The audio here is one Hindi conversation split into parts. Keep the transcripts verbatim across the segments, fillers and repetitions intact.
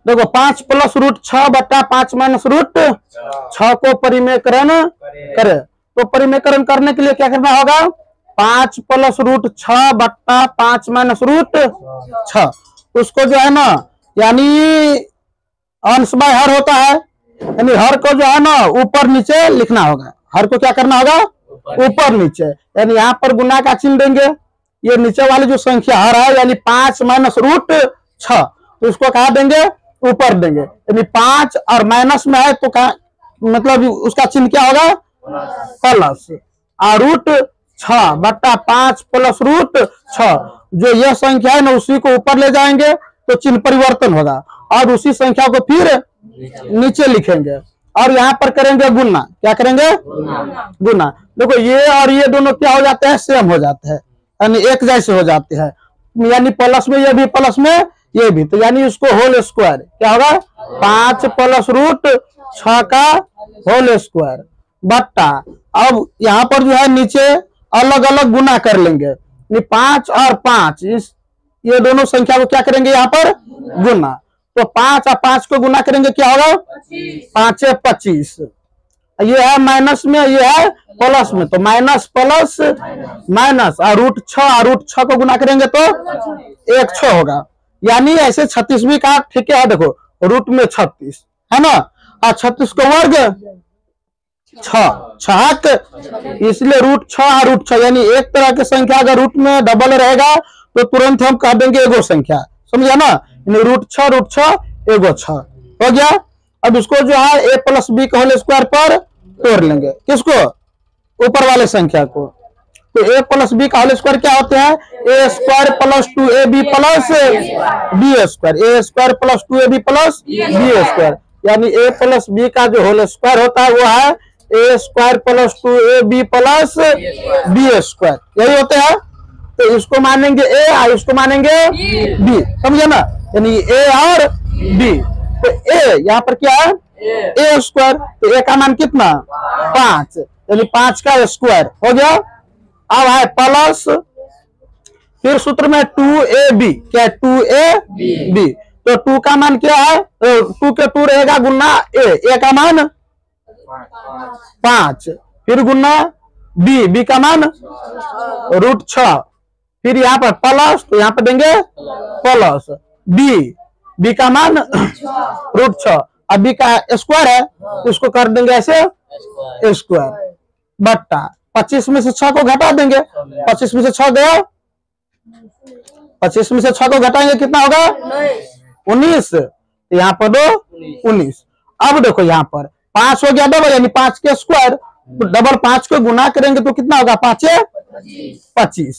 देखो पांच प्लस रूट छह बट्टा पांच माइनस रूट छह को परिमेयकरण करे। तो परिमेयकरण करने के लिए क्या करना होगा, पांच प्लस रूट छह बट्टा पांच माइनस रूट छह, उसको जो है ना यानी अंश बाय हर होता है, यानी हर को जो है ना ऊपर नीचे लिखना होगा। हर को क्या करना होगा, ऊपर नीचे, यानी यहाँ पर गुना का चिन्ह देंगे। ये नीचे वाली जो संख्या हर है यानी पांच माइनस रूट छह, तो उसको कहा देंगे, ऊपर देंगे। यानी पांच और माइनस में है तो कहा मतलब उसका चिन्ह क्या होगा, प्लस। और रूट छह बट्टा पांच प्लस रूट छह, जो यह संख्या है ना उसी को ऊपर ले जाएंगे तो चिन्ह परिवर्तन होगा, और उसी संख्या को फिर नीचे लिखेंगे और यहाँ पर करेंगे गुना। क्या करेंगे, गुना। देखो ये और ये दोनों क्या हो जाते हैं, सेम हो जाते हैं, यानी एक जैसे हो जाते हैं। यानी प्लस में ये भी प्लस में ये भी, तो यानी उसको होल स्क्वायर क्या होगा, पांच प्लस रूट छह का होल स्क्वायर बट्टा। अब यहाँ पर जो है नीचे अलग अलग गुना कर लेंगे, पांच और पांच, इस ये दोनों संख्या को क्या करेंगे यहाँ पर गुना। तो पांच और पांच को गुना करेंगे क्या होगा, पांचे पच्चीस। ये है माइनस में, ये है प्लस में, तो माइनस प्लस माइनस, और रूट छह और रूट छह को गुना करेंगे तो एक छह होगा। यानी ऐसे छत्तीस भी का ठीक है, देखो रूट में छत्तीस है ना, और छत्तीस को वर्ग छह छहक, इसलिए रूट छह और रूट छह, यानी एक तरह की संख्या अगर रूट में डबल रहेगा तो तुरंत हम कह देंगे एगो संख्या, समझा ना। रूट छह रूट छह एगो छह हो गया। अब इसको जो है ए प्लस बी का होल स्क्वायर पर तोड़ लेंगे, किसको, ऊपर वाले संख्या को। तो ए प्लस बी का होल स्क्वायर क्या होते हैं, A square plus two A B plus B square, A square plus two A B plus B square, यानी ए प्लस बी का जो होल स्क्वायर होता है वो है A square plus two A B plus B square, यही होते हैं। तो इसको मानेंगे ए और इसको मानेंगे बी, समझे ना, यानी ए और बी। तो ए यहाँ पर क्या है, ए स्क्वायर, तो ए का मान कितना, पांच, यानी पांच का स्क्वायर हो गया। अब है प्लस, फिर सूत्र में टू ए बी, क्या टू ए बी, तो टू का मान क्या है, टू के टू रहेगा गुना ए, ए का मान पांच, फिर गुना बी, बी का मान रूट छह, फिर यहाँ पर प्लस, तो यहाँ पर देंगे प्लस बी, बी का मान रूट छह, अब बी का स्क्वायर है तो इसको कर देंगे ऐसे स्क्वायर बट्टा पच्चीस में से छह को घटा देंगे, पच्चीस में से छह गया, पच्चीस में से छह को घटाएंगे कितना होगा, उन्नीस, यहाँ पर दो उन्नीस। अब देखो यहाँ पर पांच हो गया डबल, यानी पांच के स्क्वायर, तो डबल पांच को गुना करेंगे तो कितना होगा, पांचे पच्चीस,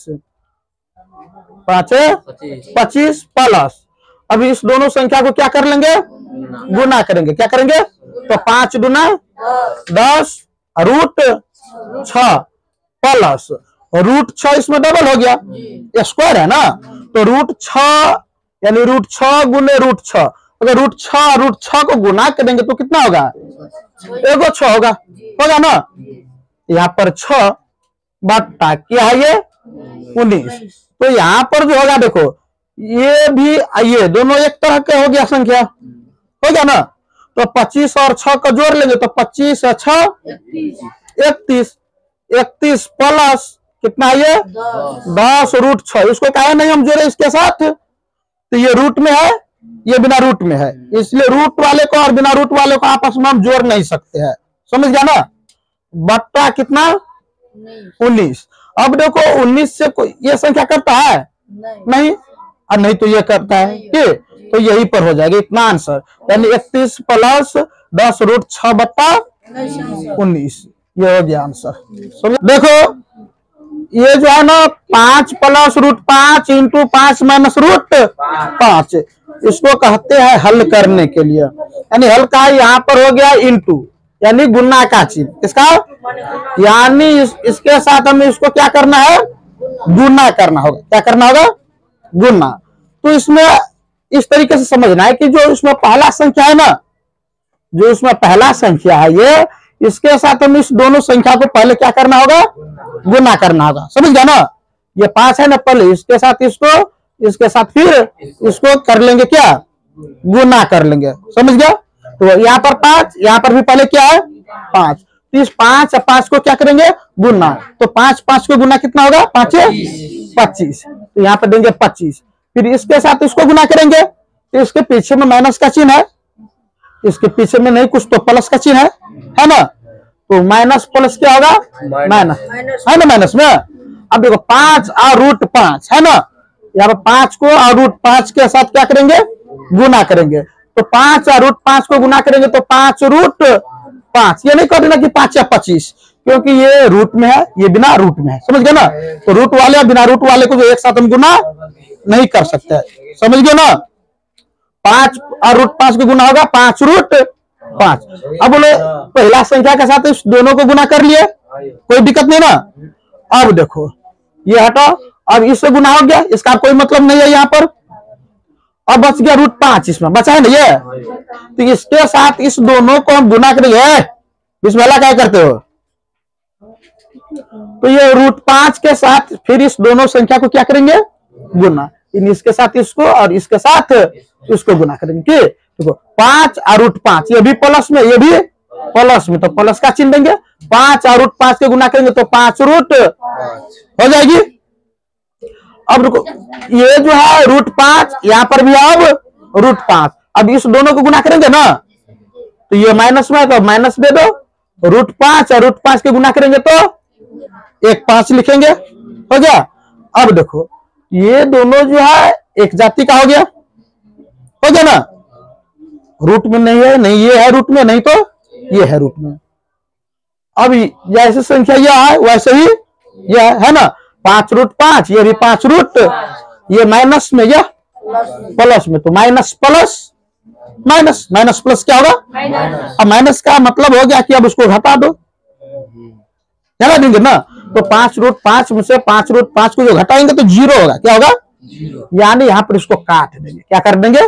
पांचे पच्चीस प्लस। अब इस दोनों संख्या को क्या कर लेंगे, गुना करेंगे, क्या करेंगे, तो पांच गुना दस रूट छह प्लस रूट छह, इसमें डबल हो गया, स्क्वायर है ना, तो रूट छह यानी रूट छह गुने रूट छह, अगर रूट छह रूट छह को गुना करेंगे तो कितना होगा, एगो छह होगा, होगा ना। यहाँ पर छह बट्टा क्या है ये उन्नीस, तो यहाँ पर जो होगा देखो ये भी ये दोनों एक तरह के हो गया संख्या, हो गया ना। तो पच्चीस और छह का जोड़ लेंगे तो पच्चीस और छह इकतीस, इकतीस प्लस कितना है ये दस रूट छह, इसको कहा नहीं हम जोड़े इसके साथ, तो ये रूट में है ये बिना रूट में है, इसलिए रूट वाले को और बिना रूट वाले को आपस में हम जोड़ नहीं सकते हैं, समझ गया ना। बट्टा कितना उन्नीस। अब देखो उन्नीस से कोई ये संख्या करता है नहीं, नहीं? और नहीं तो ये करता है, ठीक, तो यही पर हो जाएगा इतना आंसर, यानी इकतीस प्लस दस रूट छह बट्टा उन्नीस, ये हो गया आंसर। देखो ये जो है ना पांच प्लस रूट पांच इंटू पांच माइनस रूट पांच, इसको कहते हैं हल करने के लिए, यानी हल का यहाँ पर हो गया इंटू, यानी गुना का चिन्ह इसका, यानी इस, इसके साथ हमें इसको क्या करना है, गुना करना होगा, क्या करना होगा, गुना। तो इसमें इस तरीके से समझना है कि जो इसमें पहला संख्या है ना, जो इसमें पहला संख्या है ये, इसके साथ हम इस दोनों संख्या को पहले क्या करना होगा, गुना करना होगा, समझ गया ना। ये पांच है ना, पहले इसके साथ इसको, इसके साथ फिर इसको कर लेंगे क्या, गुना कर लेंगे, समझ गया। तो यहाँ पर पांच, यहाँ पर भी पहले क्या है पांच, तो इस पांच और पांच को क्या करेंगे गुना, तो पांच पांच को गुना कितना होगा पांच पच्चीस, तो यहाँ पर देंगे पच्चीस। फिर इसके साथ इसको गुना करेंगे तो इसके पीछे में माइनस का चिन्ह है, इसके पीछे में नहीं कुछ तो प्लस का चिन्ह है, है ना। तो माइनस प्लस क्या होगा माइनस, है ना माइनस में। अब देखो पांच और रूट पांच है ना, यहाँ पर पांच को और रूट पांच के साथ क्या करेंगे गुना करेंगे, तो पांच और रूट पांच को गुना करेंगे तो पांच रूट पांच, ये नहीं कर देना कि पांच या पच्चीस, क्योंकि ये रूट में है ये बिना रूट में है, समझ गए ना। तो रूट वाले और बिना रूट वाले को जो एक साथ हम गुना नहीं कर सकते, समझ गए ना। पांच और रूट पांच को गुना होगा पांच रूट पांच। अब बोले पहला संख्या के साथ इस दोनों को गुना कर लिए, कोई दिक्कत नहीं ना। अब देखो ये हटाओ, अब इससे गुना हो गया, इसका कोई मतलब नहीं है यहाँ पर। अब बच गया रूट पांच, इसमें बचा है ना ये, तो इसके साथ इस दोनों को हम गुना करेंगे। इसमें वाला क्या करते हो, तो ये रूट पांच के साथ फिर इस दोनों संख्या को क्या करेंगे गुना, इन इसके साथ इसको और इसके साथ इसको गुना करेंगे। ठीक, देखो पांच और रूट पांच, ये भी प्लस में ये भी प्लस में, तो प्लस का चिन्ह देंगे। पांच और रूट पांच के गुना करेंगे तो पांच रूट हो जाएगी। अब रुको, ये जो है रूट पांच, यहाँ पर भी अब रूट पांच, अब इस दोनों को गुना करेंगे ना, तो ये माइनस में तो माइनस दे दो, रूट पांच और रूट पांच के गुना करेंगे तो एक पांच लिखेंगे, हो गया। अब देखो ये दोनों जो है एक जाति का हो गया, हो गया ना। रूट में नहीं है, नहीं ये है रूट में, नहीं तो ये है रूट में। अब जैसे संख्या यह है वैसे ही यह है ना, पांच रूट पांच, ये भी पांच रूट, ये माइनस में यह प्लस में, तो minus plus minus, minus plus क्या होगा, अब माइनस का मतलब हो गया कि अब उसको घटा दो, क्या देंगे ना। तो पांच रूट पांच में से पांच रूट पांच को जो घटाएंगे तो जीरो होगा, क्या होगा, यानी यहाँ पर इसको काट देंगे, क्या कर देंगे,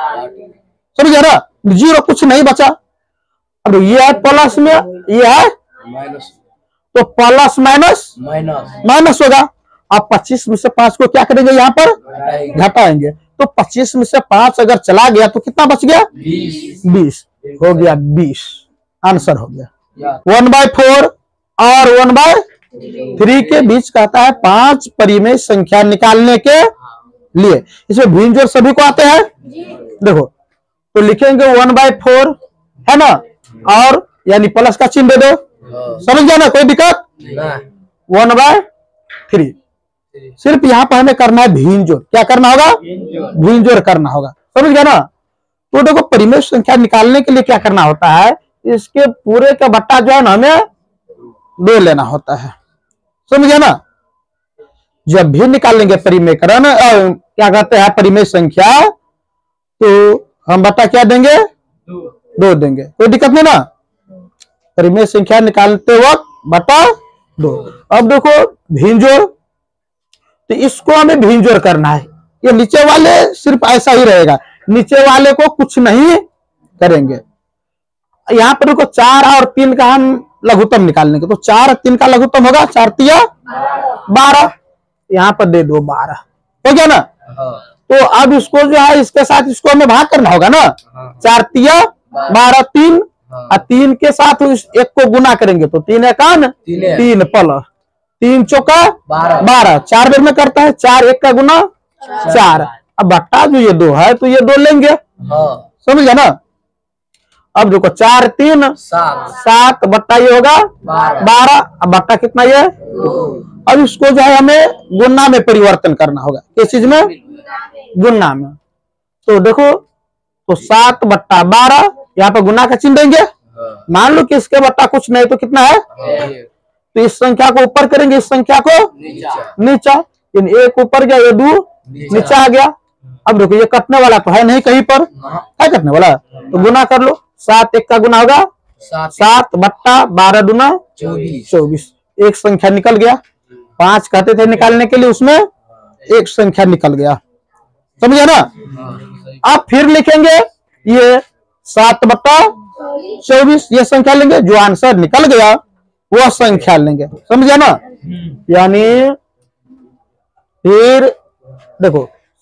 समझ ना, जीरो कुछ नहीं बचा। अब ये है प्लस में, ये है माइनस, तो प्लस माइनस माइनस होगा। अब पच्चीस में से पांच को क्या करेंगे यहाँ पर घटाएंगे, तो पच्चीस में से पांच अगर चला गया तो कितना बच गया बीस, हो गया बीस, आंसर हो गया। वन बाय फोर और वन बाय थ्री के बीच कहता है पांच परिमेय संख्या निकालने के लिए। इसमें भिन्न जोड़ सभी को आते हैं, देखो तो लिखेंगे वन बाय फोर है ना, और यानी प्लस का चिन्ह दे दो, समझ गया ना, कोई दिक्कत। वन बाय थ्री, सिर्फ यहाँ पर हमें करना है भिन्न जोड़, क्या करना होगा भिन्न जोड़ करना होगा, समझ गया ना। तो देखो परिमेय संख्या निकालने के लिए क्या करना होता है, इसके पूरे का बट्टा जो है ना हमें दो लेना होता है, समझ गया ना। जब भी निकालेंगे परिमेयकरण क्या कहते हैं परिमेय संख्या, तो हम बट्टा क्या देंगे दो देंगे, कोई दिक्कत नहीं ना। परिमेय संख्या निकालते वक्त बटा दो। अब देखो भिन्न जोड़, तो इसको हमें भिन्न जोड़ करना है, ये नीचे वाले सिर्फ ऐसा ही रहेगा, नीचे वाले को कुछ नहीं करेंगे। यहाँ पर देखो चार और तीन का हम लघुत्तम निकालने के, तो चार और तीन का लघुत्तम होगा चार तिया बारह, यहाँ पर दे दो बारह, हो गया ना। तो अब इसको जो है इसके साथ इसको हमें भाग करना होगा ना, चार तिया बारह, तीन और तीन के साथ इस एक को गुना करेंगे तो तीन एकान तीन प्लस तीन चौका बारह, चार बेर में करता है, चार एक का गुना चार, अब बट्टा जो ये दो है तो ये दो लेंगे, समझ गया ना। अब देखो चार तीन सात, बट्टा ये होगा बारह, अब बट्टा कितना ये, अब इसको जो है हमें गुना में परिवर्तन करना होगा, किस चीज में गुना में। तो देखो तो सात बट्टा बारह, यहाँ पे गुना का चिन्ह देंगे, मान लो कि इसके बट्टा कुछ नहीं तो कितना है, तो इस संख्या को ऊपर करेंगे, इस संख्या को नीचा, इन एक ऊपर गया ये दो नीचा आ गया। अब देखो ये कटने वाला तो है नहीं कहीं पर, क्या कटने वाला, तो गुना कर लो, सात एक का गुना होगा सात बट्टा बारह दुना चौबीस, एक संख्या निकल गया। पांच कहते थे निकालने के लिए, उसमें एक संख्या निकल गया, समझे ना। अब फिर लिखेंगे ये सात बट्टा चौबीस, ये संख्या लेंगे, जो आंसर निकल गया वो संख्या लेंगे, समझे ना। यानी फिर देखो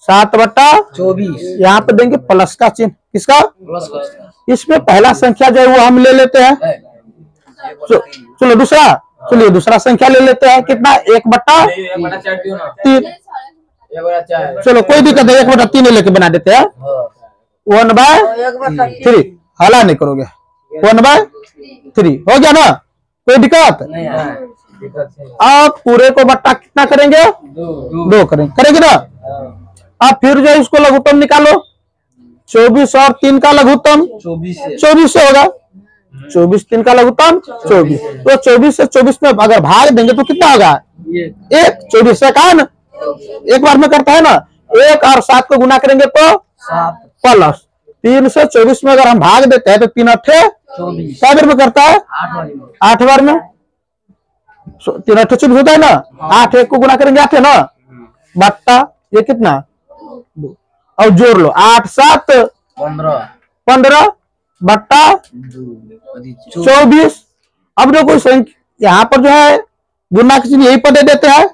सात बट्टा चौबीस। यहाँ पे देंगे प्लस का चिन्ह, किसका? प्लस का। इसमें पहला संख्या जो है वो हम ले लेते हैं। चलो दूसरा, चलिए दूसरा संख्या ले लेते हैं। कितना? एक बट्टा तीन। चलो कोई दिक्कत नहीं, एक बटा तीन लेके बना देते हैं। वन बाय थ्री, हला नहीं करोगे, वन बाय थ्री हो गया ना, कोई दिक्कत? अब पूरे को बट्टा कितना करेंगे? दो करेंगे, करेंगे ना। अब फिर जो इसको लघुत्तम निकालो, चौबीस और तीन का लघुत्तम चौबीस चौबीस से होगा। चौबीस तीन का लघुत्तम चौबीस, तो चौबीस से चौबीस में अगर भाग देंगे तो कितना होगा? एक। चौबीस से का ना एक बार में करता है ना, एक और सात को गुना करेंगे तो सात प्लस तीन से चौबीस में अगर हम भाग देते हैं तो तीन अट्ठे चौबीस। क्या बार में करता है? आठ बार में। तीन अट्ठे चौबीस होता है ना, आठ एक को गुना करेंगे आठ है ना, बट्टा ये कितना? दो। और जोड़ लो, आठ सात पंद्रह पंद्रह बट्टा चौबीस। अब जो कोई संख्या यहाँ पर जो है गुना की चीज यही पर दे देते हैं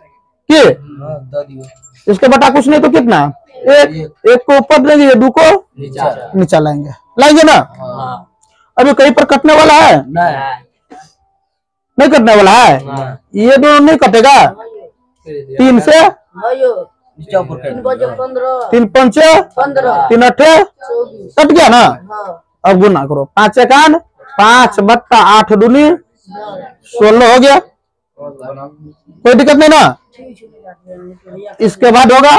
कि इसके बटा कुछ नहीं तो कितना? एक। एक को ऊपर देंगे, ये दो को नीचा लाएंगे, लाएंगे ना। अभी कहीं पर कटने वाला है? नहीं कटने वाला है, ये दोनों नहीं कटेगा। तीन से तीन पंचे तीन अट्ठे कट गया ना। अब गुना करो, पांच एकान पांच बट्टा आठ दूनी सोलह हो गया, कोई दिक्कत नहीं ना। इसके बाद होगा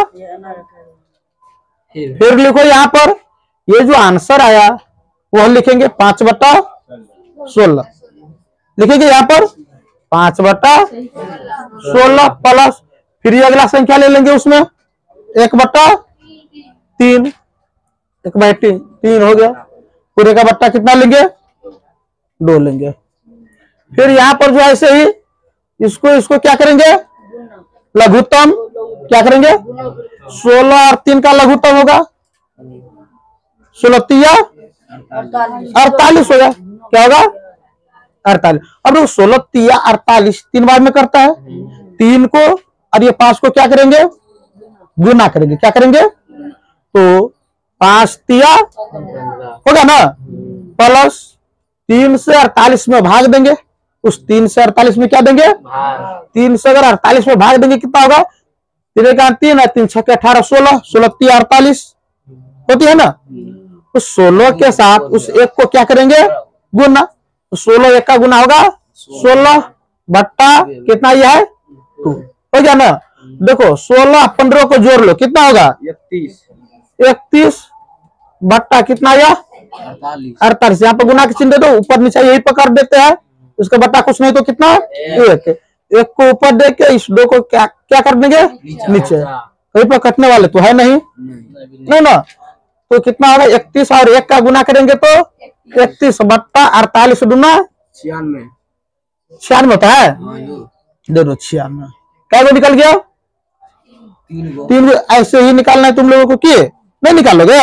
फिर लिखो यहाँ पर ये जो आंसर आया वो हम लिखेंगे पांच बट्टा सोलह, लिखेंगे यहाँ पर पांच बट्टा सोलह प्लस फिर ये अगला संख्या ले लेंगे, उसमें एक बट्टा तीन, एक बाई तीन तीन हो गया। पूरे का बट्टा कितना लेंगे? दो लेंगे। फिर यहाँ पर जो ऐसे ही इसको इसको क्या करेंगे? लघुत्तम क्या करेंगे? सोलह और तीन का लघुत्तम होगा, सोलह तिया अड़तालीस होगा, क्या होगा? अड़तालीस। अब सोलह तिया अड़तालीस तीन बार में करता है, तीन को और ये पांच को क्या करेंगे? गुना करेंगे, क्या करेंगे? तो पांच तिया होगा ना, प्लस तीन से अड़तालीस में भाग देंगे, उस तीन से अड़तालीस में क्या देंगे? तीन से अगर अड़तालीस में भाग देंगे कितना होगा? तीन का तीन है, तीन छह अठारह सोलह, सोलह तिया अड़तालीस होती है ना। तो सोलह के साथ उस एक को क्या करेंगे? गुना। तो सोलह एक का गुना होगा सोलह बट्टा कितना ये है? टू हो गया ना। देखो सोलह पंद्रह को जोड़ लो, कितना होगा? इकतीस। इकतीस बट्टा कितना आया? अड़तालीस। यहाँ पे गुना की चिन्ह दे दो, ऊपर नीचे यही पकड़ देते हैं, उसका बट्टा कुछ नहीं तो कितना? एक। एक को ऊपर दे के इस दो को क्या क्या कर देंगे? नीचे। कहीं पर कटने वाले तो है नहीं, नहीं ना। तो कितना होगा? इकतीस और एक का गुना करेंगे तो इकतीस बट्टा अड़तालीस दूना छियानवे। छियानवे होता है, दे दो छियानवे। क्या वो निकल गया? तीन। ऐसे ही निकालना है तुम लोगों को, किए नहीं निकालोगे?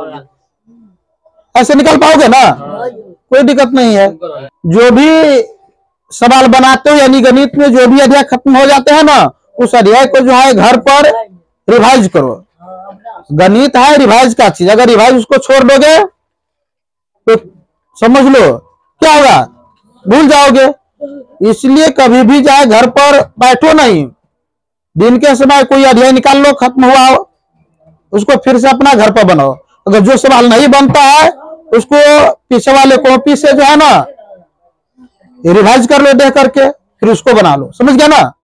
ऐसे निकाल पाओगे ना, कोई दिक्कत नहीं है। जो भी सवाल बनाते हो यानी गणित में जो भी अध्याय खत्म हो जाते हैं ना, उस अध्याय को जो है घर पर रिवाइज करो। गणित है रिवाइज का चीज, अगर रिवाइज उसको छोड़ दोगे तो समझ लो क्या होगा? भूल जाओगे। इसलिए कभी भी जाए घर पर बैठो नहीं, दिन के समय कोई अध्याय निकाल लो, खत्म हुआ हो उसको फिर से अपना घर पर बनाओ। अगर जो सवाल नहीं बनता है उसको पीछे वाले कॉपी से जो है ना रिवाइज कर लो देख करके, फिर उसको बना लो। समझ गया ना?